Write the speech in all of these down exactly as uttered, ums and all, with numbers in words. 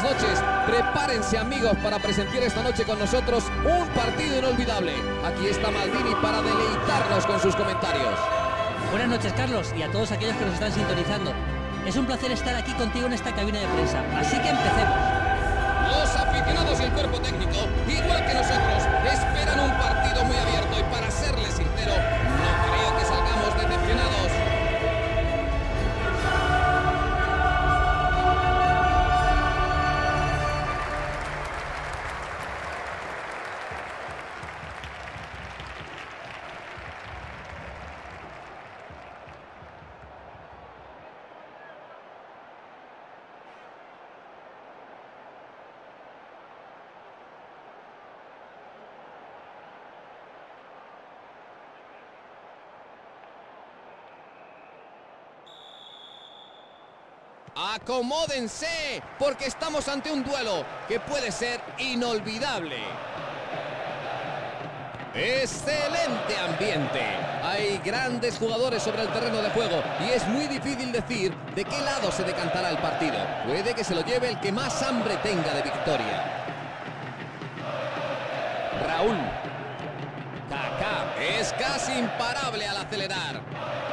buenas noches. Prepárense, amigos, para presenciar esta noche con nosotros un partido inolvidable. Aquí está Maldini para deleitarnos con sus comentarios. Buenas noches, Carlos, y a todos aquellos que nos están sintonizando. Es un placer estar aquí contigo en esta cabina de prensa, así que empecemos. Los aficionados y el cuerpo técnico, igual que nosotros, esperan un partido muy abierto y, para serles sincero, no creo que salgamos decepcionados. Acomódense, porque estamos ante un duelo que puede ser inolvidable. Excelente ambiente. Hay grandes jugadores sobre el terreno de juego y es muy difícil decir de qué lado se decantará el partido. Puede que se lo lleve el que más hambre tenga de victoria. Raúl. Kaká es casi imparable al acelerar.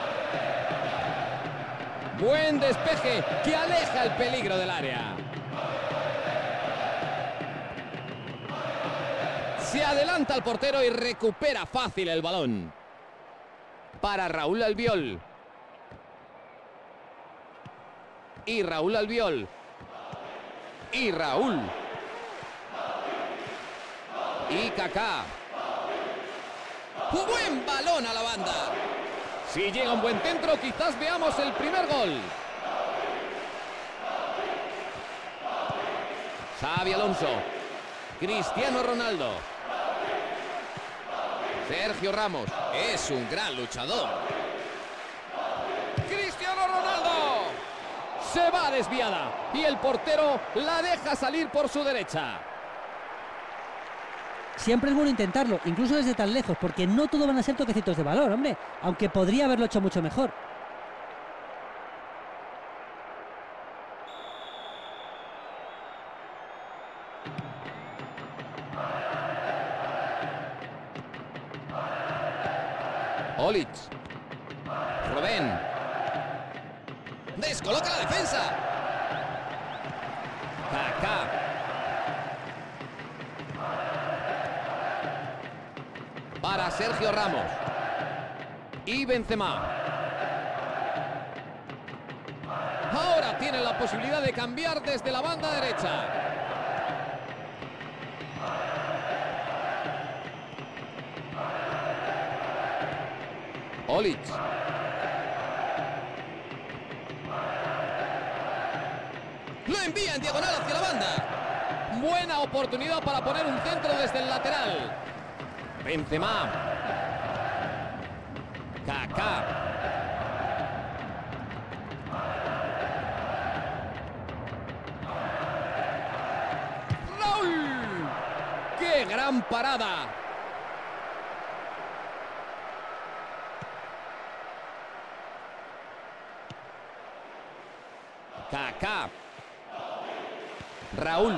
Buen despeje que aleja el peligro del área. Se adelanta al portero y recupera fácil el balón. Para Raúl Albiol. Y Raúl Albiol. Y Raúl. Y Kaká. Buen balón a la banda. Si llega un buen centro, quizás veamos el primer gol. Xabi Alonso. Cristiano Ronaldo. Sergio Ramos. Es un gran luchador. Cristiano Ronaldo. Se va desviada y el portero la deja salir por su derecha. Siempre es bueno intentarlo, incluso desde tan lejos, porque no todo van a ser toquecitos de valor, hombre, aunque podría haberlo hecho mucho mejor. Olic. Robben. Descoloca la defensa. Kaká. Para Sergio Ramos. Y Benzema. Ahora tiene la posibilidad de cambiar desde la banda derecha. Olic. Lo envía en diagonal hacia la banda. Buena oportunidad para poner un centro desde el lateral. Benzema. Kaká. Raúl. ¡Qué gran parada! Kaká. Raúl.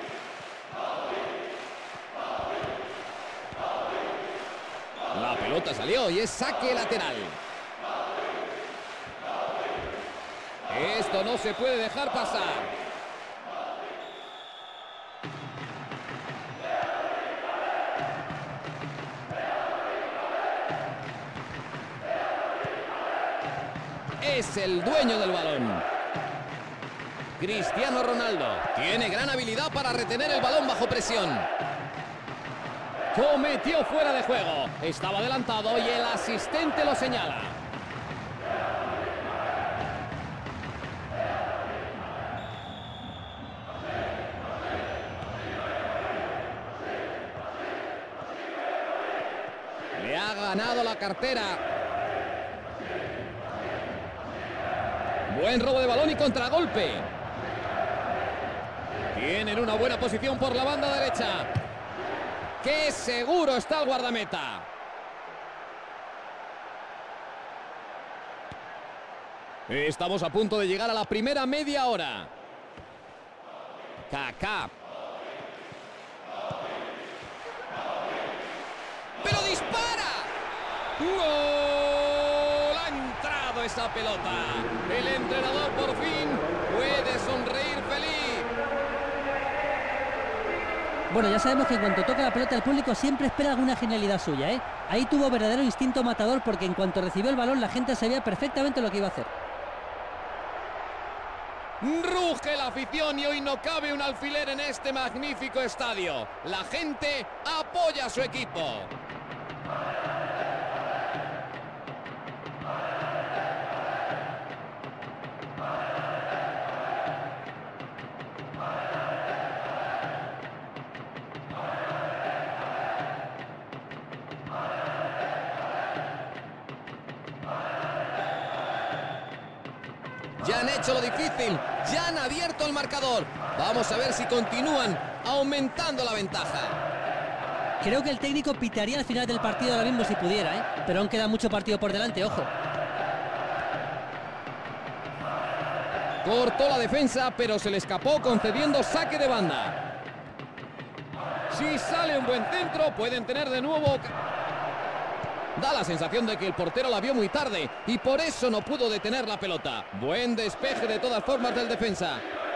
La pelota salió y es saque lateral. Esto no se puede dejar pasar. Es el dueño del balón. Cristiano Ronaldo tiene gran habilidad para retener el balón bajo presión. Cometió fuera de juego. Estaba adelantado y el asistente lo señala. Le ha ganado la cartera. Buen robo de balón y contragolpe. Tienen una buena posición por la banda derecha. ¡Qué seguro está el guardameta! Estamos a punto de llegar a la primera media hora. Kaká. ¡Pero dispara! ¡Gol! Ha entrado esa pelota. El entrenador por fin puede sonreír feliz. Bueno, ya sabemos que en cuanto toca la pelota el público siempre espera alguna genialidad suya, ¿eh? Ahí tuvo verdadero instinto matador porque en cuanto recibió el balón la gente sabía perfectamente lo que iba a hacer. Ruge la afición y hoy no cabe un alfiler en este magnífico estadio. La gente apoya a su equipo. Ya han hecho lo difícil, ya han abierto el marcador. Vamos a ver si continúan aumentando la ventaja. Creo que el técnico pitaría al final del partido ahora mismo si pudiera, ¿eh? Pero aún queda mucho partido por delante, ojo. Cortó la defensa, pero se le escapó concediendo saque de banda. Si sale un buen centro, pueden tener de nuevo... Da la sensación de que el portero la vio muy tarde y por eso no pudo detener la pelota. Buen despeje de todas formas del defensa.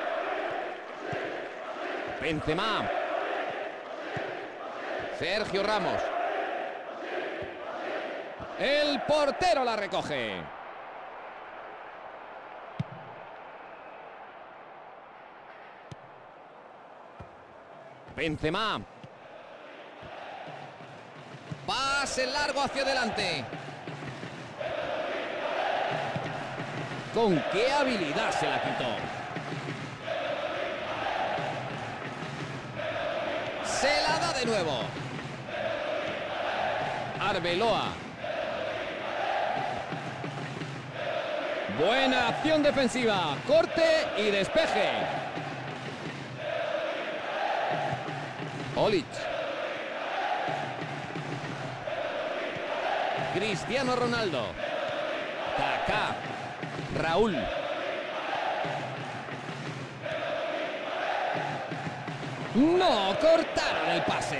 Benzema. Sergio Ramos. El portero la recoge. Benzema. Pase largo hacia adelante. Con qué habilidad se la quitó. Se la da de nuevo. Arbeloa. Buena acción defensiva. Corte y despeje. Olic. Cristiano Ronaldo. Kaká. Raúl. No, cortaron el pase.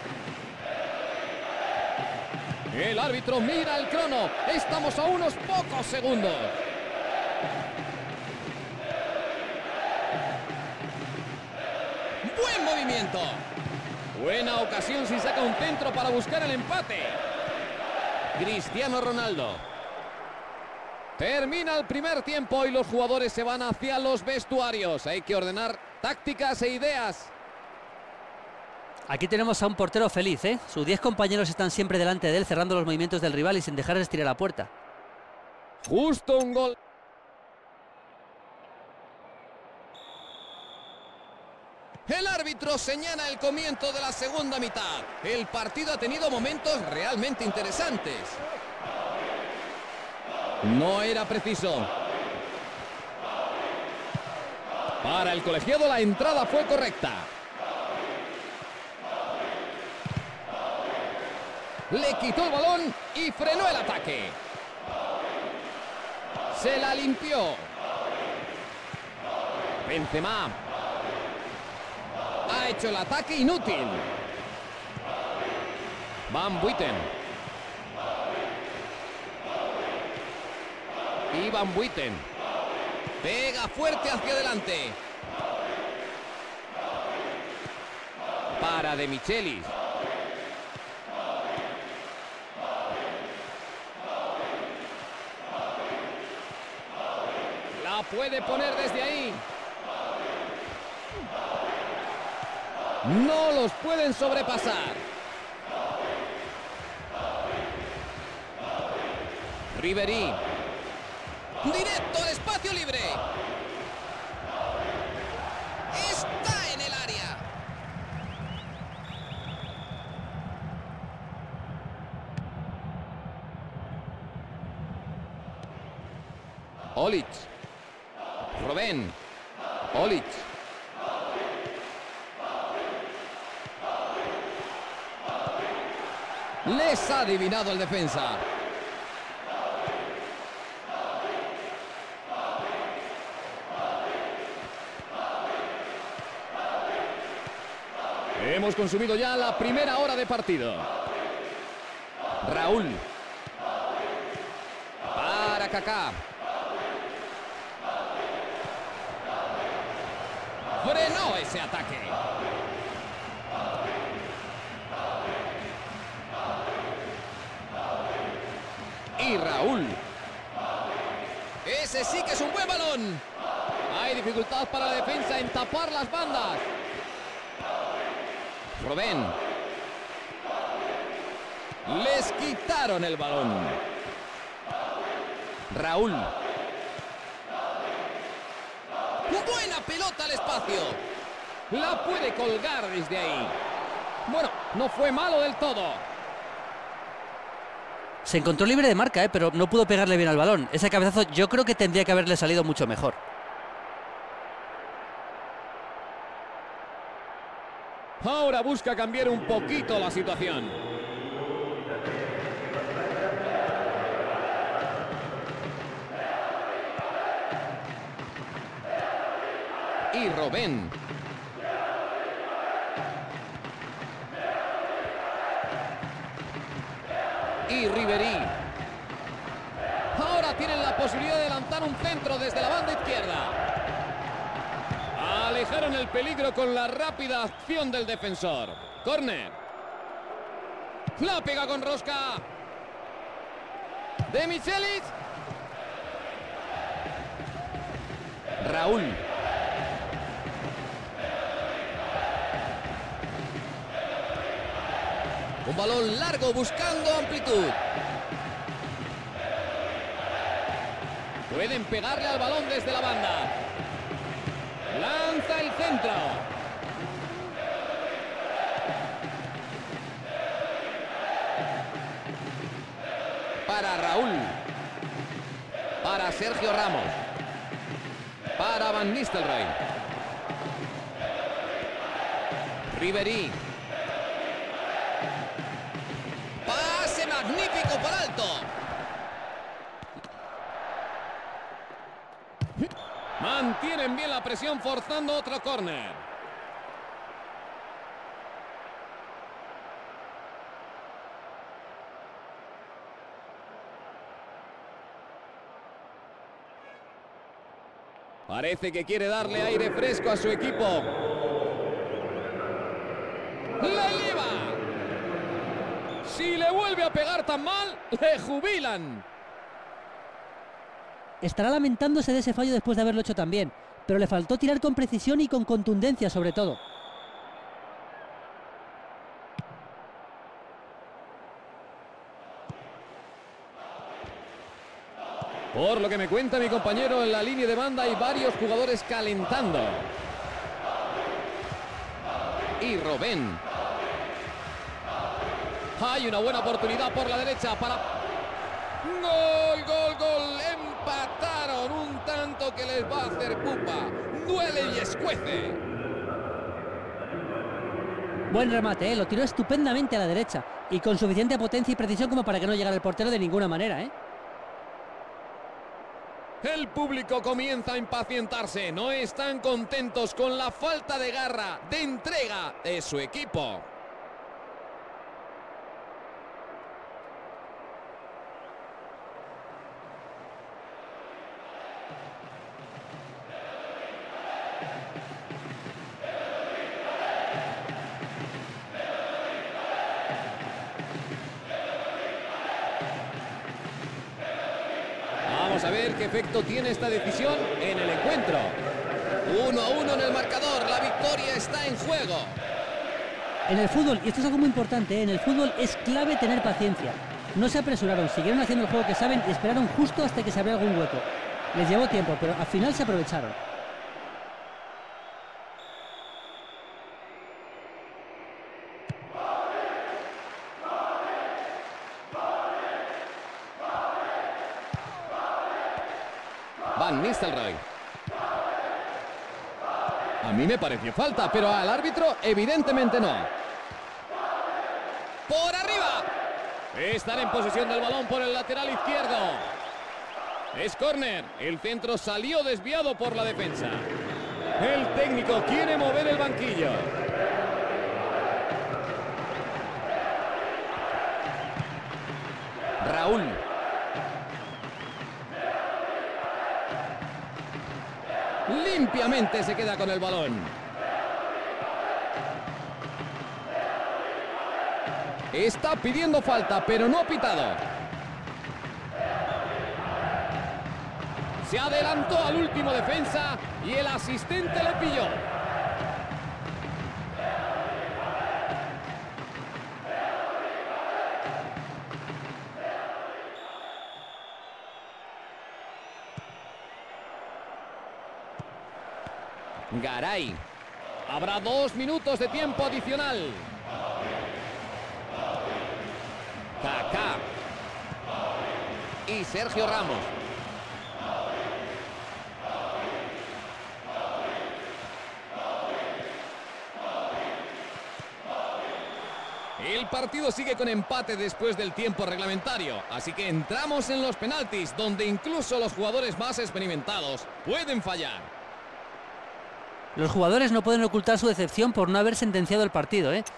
El árbitro mira el crono. Estamos a unos pocos segundos. Buen movimiento. Buena ocasión si saca un centro para buscar el empate. Cristiano Ronaldo. Termina el primer tiempo y los jugadores se van hacia los vestuarios. Hay que ordenar tácticas e ideas. Aquí tenemos a un portero feliz, ¿eh? Sus diez compañeros están siempre delante de él, cerrando los movimientos del rival y sin dejar de estirar la puerta. Justo un gol. El árbitro señala el comienzo de la segunda mitad. El partido ha tenido momentos realmente interesantes. No era preciso. Para el colegiado la entrada fue correcta. Le quitó el balón y frenó el ataque. Se la limpió. Benzema. Ha hecho el ataque inútil. Van Buiten. Y Van Buiten. Pega fuerte hacia adelante. Para De Michelis. La puede poner desde ahí. No los pueden sobrepasar. Ribery. Directo al espacio libre. Está en el área. Olic. Robben. Olic. Les ha adivinado el defensa. Hemos consumido ya la primera hora de partido. Raúl. Para Kaká. Frenó ese ataque. Y Raúl. Ese sí que es un buen balón. Hay dificultad para la defensa en tapar las bandas. Robben. Les quitaron el balón. Raúl. Buena pelota al espacio. La puede colgar desde ahí. Bueno, no fue malo del todo. Se encontró libre de marca, ¿eh? Pero no pudo pegarle bien al balón. Ese cabezazo yo creo que tendría que haberle salido mucho mejor. Ahora busca cambiar un poquito la situación. Y Robben. Y Ribery. Ahora tienen la posibilidad de lanzar un centro desde la banda izquierda. Alejaron el peligro con la rápida acción del defensor. Córner. La pega con rosca. De Michelis. Raúl. Un balón largo buscando amplitud. Pueden pegarle al balón desde la banda. Lanza el centro. Para Raúl. Para Sergio Ramos. Para Van Nistelrooy. Ribery. Pase magnífico por alto. Mantienen bien la presión forzando otro córner. Parece que quiere darle aire fresco a su equipo. ¡La lleva! Si le vuelve a pegar tan mal, le jubilan. Estará lamentándose de ese fallo después de haberlo hecho tan bien, pero le faltó tirar con precisión y con contundencia sobre todo. Por lo que me cuenta mi compañero, en la línea de banda hay varios jugadores calentando. Y Robben. Hay una buena oportunidad por la derecha para... ¡Gol, gol, gol! Empataron, un tanto que les va a hacer pupa. Duele y escuece. Buen remate, ¿eh? Lo tiró estupendamente a la derecha y con suficiente potencia y precisión como para que no llegara el portero de ninguna manera, ¿eh? El público comienza a impacientarse. No están contentos con la falta de garra, de entrega de su equipo. Vamos a ver qué efecto tiene esta decisión en el encuentro. Uno a uno en el marcador, la victoria está en juego. En el fútbol, y esto es algo muy importante, ¿eh? En el fútbol es clave tener paciencia. No se apresuraron, siguieron haciendo el juego que saben y esperaron justo hasta que se abriera algún hueco. Les llevó tiempo, pero al final se aprovecharon. Van Nistelrooy. A mí me pareció falta, pero al árbitro evidentemente no. ¡Por arriba! Están en posesión del balón por el lateral izquierdo. Es córner. El centro salió desviado por la defensa. El técnico quiere mover el banquillo. obviamente se queda con el balón. Está pidiendo falta, pero no ha pitado. Se adelantó al último defensa y el asistente le pilló. Garay. Habrá dos minutos de tiempo adicional. Kaká. Y Sergio Ramos. El partido sigue con empate después del tiempo reglamentario, así que entramos en los penaltis, donde incluso los jugadores más experimentados pueden fallar. Los jugadores no pueden ocultar su decepción por no haber sentenciado el partido, ¿eh?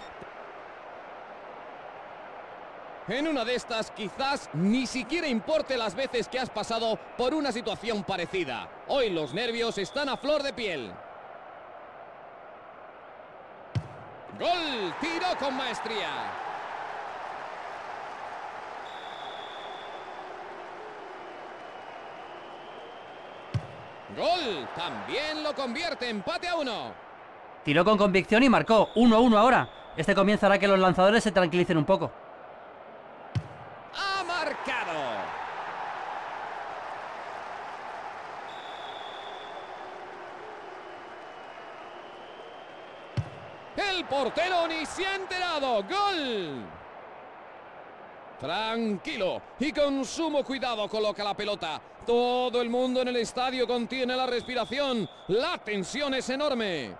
En una de estas, quizás ni siquiera importe las veces que has pasado por una situación parecida. Hoy los nervios están a flor de piel. ¡Gol! ¡Tiró con maestría! ¡Gol! También lo convierte. Empate a uno. Tiró con convicción y marcó. uno a uno ahora. Este comienzo hará que los lanzadores se tranquilicen un poco. ¡Ha marcado! El portero ni se ha enterado. ¡Gol! Tranquilo y con sumo cuidado coloca la pelota. Todo el mundo en el estadio contiene la respiración. La tensión es enorme.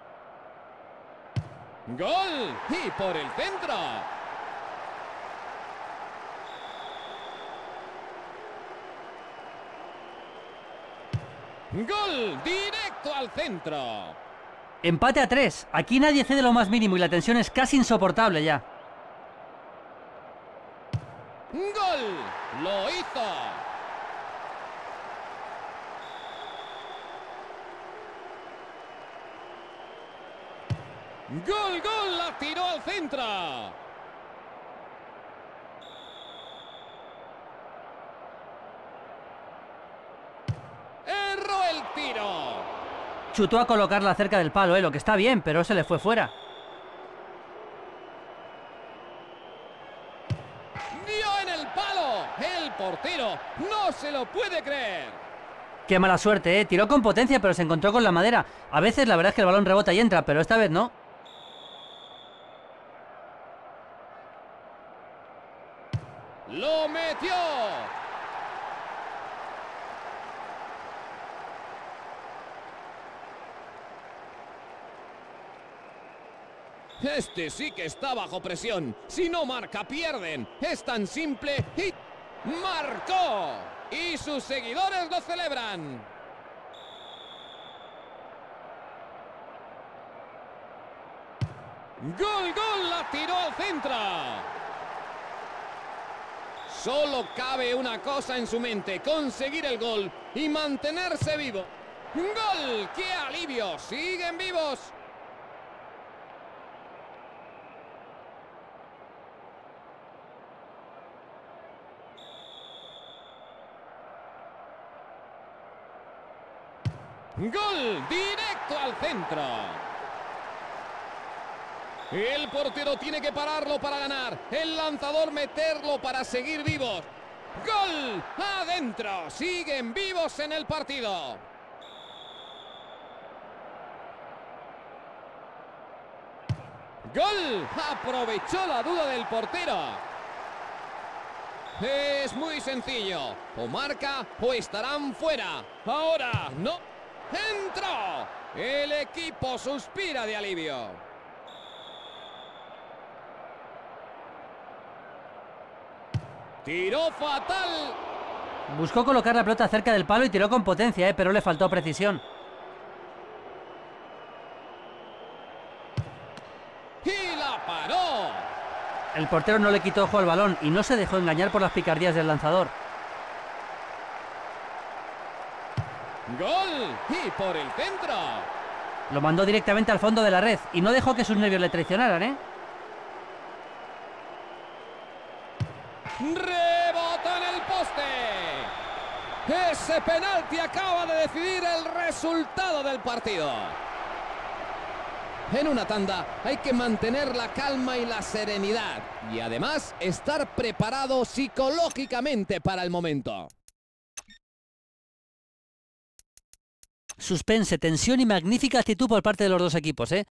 ¡Gol! Y por el centro. ¡Gol! Directo al centro. Empate a tres. Aquí nadie cede lo más mínimo y la tensión es casi insoportable ya. ¡Gol! ¡Lo hizo! ¡Gol, gol! ¡La tiró al centro! ¡Erró el tiro! Chutó a colocarla cerca del palo, eh, lo que está bien, pero se le fue fuera. ¡Dio en el palo! ¡El portero no se lo puede creer! Qué mala suerte, eh. Tiró con potencia, pero se encontró con la madera. A veces la verdad es que el balón rebota y entra, pero esta vez no. ¡Lo metió! Este sí que está bajo presión. Si no marca, pierden. Es tan simple y... ¡marcó! Y sus seguidores lo celebran. ¡Gol, gol! ¡La tiró al centro! Solo cabe una cosa en su mente: conseguir el gol y mantenerse vivo. ¡Gol! ¡Qué alivio! ¡Siguen vivos! ¡Gol! ¡Directo al centro! El portero tiene que pararlo para ganar. El lanzador meterlo para seguir vivos. ¡Gol! ¡Adentro! Siguen vivos en el partido. ¡Gol! Aprovechó la duda del portero. Es muy sencillo. O marca o estarán fuera. Ahora no. ¡Entró! El equipo suspira de alivio. Tiró fatal. Buscó colocar la pelota cerca del palo y tiró con potencia, eh, pero le faltó precisión. Y la paró. El portero no le quitó ojo al balón y no se dejó engañar por las picardías del lanzador. ¡Gol! Y por el centro. Lo mandó directamente al fondo de la red y no dejó que sus nervios le traicionaran, ¿eh? ¡Rebota en el poste! Ese penalti acaba de decidir el resultado del partido. En una tanda hay que mantener la calma y la serenidad. Y además estar preparado psicológicamente para el momento. Suspense, tensión y magnífica actitud por parte de los dos equipos, ¿eh?